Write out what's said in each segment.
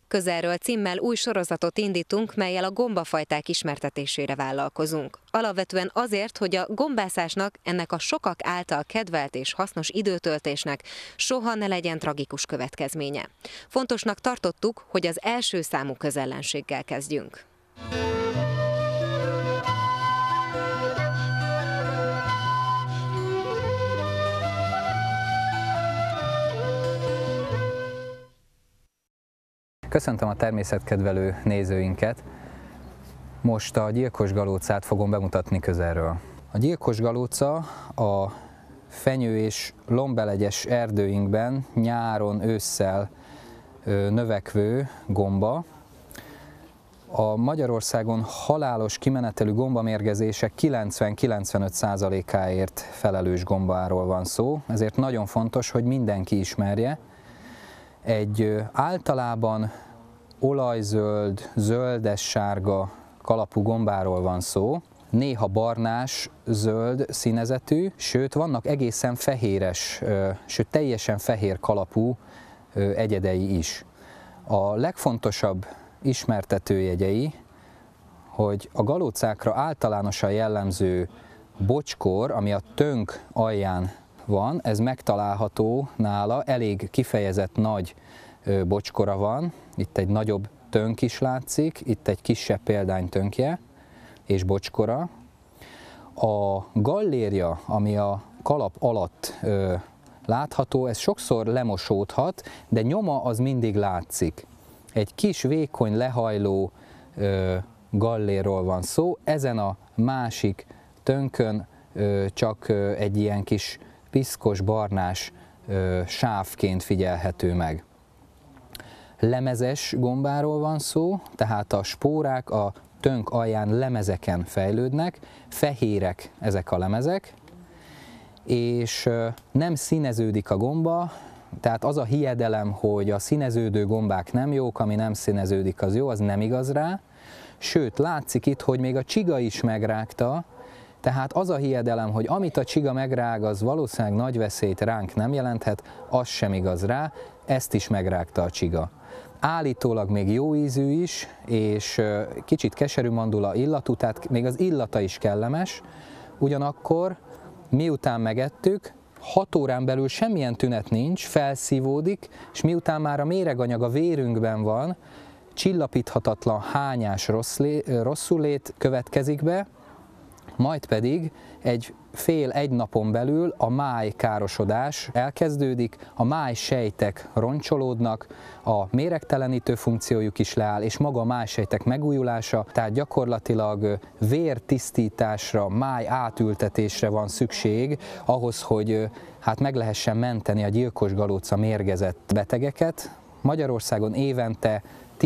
Közelről címmel új sorozatot indítunk, mellyel a gombafajták ismertetésére vállalkozunk. Alapvetően azért, hogy a gombászásnak, ennek a sokak által kedvelt és hasznos időtöltésnek soha ne legyen tragikus következménye. Fontosnak tartottuk, hogy az első számú közellenséggel kezdjünk. Köszöntöm a természetkedvelő nézőinket! Most a gyilkos galócát fogom bemutatni közelről. A gyilkos galóca a fenyő- és lombelegyes erdőinkben nyáron, ősszel növekvő gomba. A Magyarországon halálos kimenetelű gombamérgezések 90-95%-áért felelős gombáról van szó, ezért nagyon fontos, hogy mindenki ismerje. Egy általában olajzöld, zöldes-sárga kalapú gombáról van szó, néha barnás, zöld színezetű, sőt vannak egészen fehéres, sőt teljesen fehér kalapú egyedei is. A legfontosabb ismertetőjegyei, hogy a galócákra általánosan jellemző bocskor, ami a tönk alján van, ez megtalálható nála, elég kifejezett nagy bocskora van, itt egy nagyobb tönk is látszik, itt egy kisebb példánytönkje és bocskora. A gallérja, ami a kalap alatt látható, ez sokszor lemosódhat, de nyoma az mindig látszik. Egy kis, vékony, lehajló gallérról van szó, ezen a másik tönkön csak egy ilyen kis piszkos, barnás sávként figyelhető meg. Lemezes gombáról van szó, tehát a spórák a tönk alján lemezeken fejlődnek, fehérek ezek a lemezek, és nem színeződik a gomba, tehát az a hiedelem, hogy a színeződő gombák nem jók, ami nem színeződik, az jó, az nem igaz rá, sőt látszik itt, hogy még a csiga is megrágta. Tehát az a hiedelem, hogy amit a csiga megrág, az valószínűleg nagy veszélyt ránk nem jelenthet, az sem igaz rá, ezt is megrágta a csiga. Állítólag még jó ízű is, és kicsit keserű mandula illatú, tehát még az illata is kellemes, ugyanakkor miután megettük, 6 órán belül semmilyen tünet nincs, felszívódik, és miután már a méreganyag a vérünkben van, csillapíthatatlan hányás rosszulét következik be, majd pedig egy napon belül a májkárosodás elkezdődik, a májsejtek roncsolódnak, a méregtelenítő funkciójuk is leáll, és maga a májsejtek megújulása, tehát gyakorlatilag vértisztításra, máj átültetésre van szükség ahhoz, hogy hát meg lehessen menteni a gyilkos galóca mérgezett betegeket. Magyarországon évente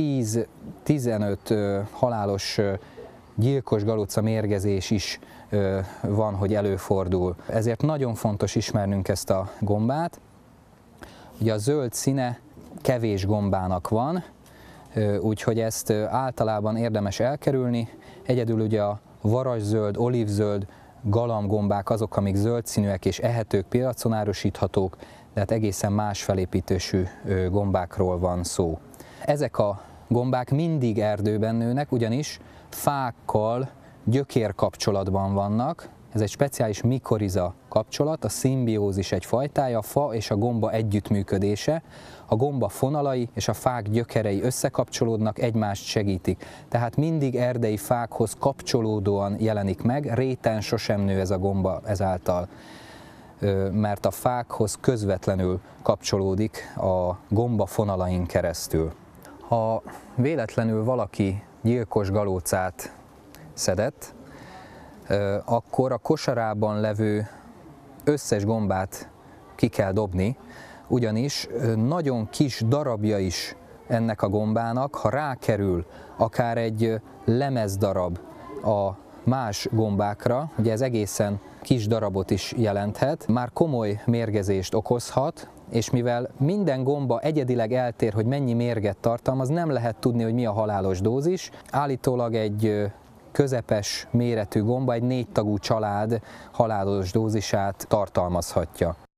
10-15 halálos gyilkos galóca mérgezés is van, hogy előfordul. Ezért nagyon fontos ismernünk ezt a gombát. Ugye a zöld színe kevés gombának van, úgyhogy ezt általában érdemes elkerülni. Egyedül ugye a varázszöld, olívzöld galambgombák azok, amik zöld színűek és ehetők, piacon árusíthatók, de hát egészen más felépítésű gombákról van szó. Ezek a gombák mindig erdőben nőnek, ugyanis fákkal gyökérkapcsolatban vannak. Ez egy speciális mikoriza kapcsolat, a szimbiózis egy fajtája, a fa és a gomba együttműködése. A gomba fonalai és a fák gyökerei összekapcsolódnak, egymást segítik. Tehát mindig erdei fákhoz kapcsolódóan jelenik meg, réten sosem nő ez a gomba ezáltal, mert a fákhoz közvetlenül kapcsolódik a gomba fonalain keresztül. Ha véletlenül valaki gyilkos galócát szedett, akkor a kosarában levő összes gombát ki kell dobni, ugyanis nagyon kis darabja is ennek a gombának, ha rákerül akár egy lemezdarab a más gombákra, ugye ez egészen kis darabot is jelenthet, már komoly mérgezést okozhat, és mivel minden gomba egyedileg eltér, hogy mennyi mérget tartalmaz, nem lehet tudni, hogy mi a halálos dózis. Állítólag egy közepes méretű gomba egy 4 tagú család halálos dózisát tartalmazhatja.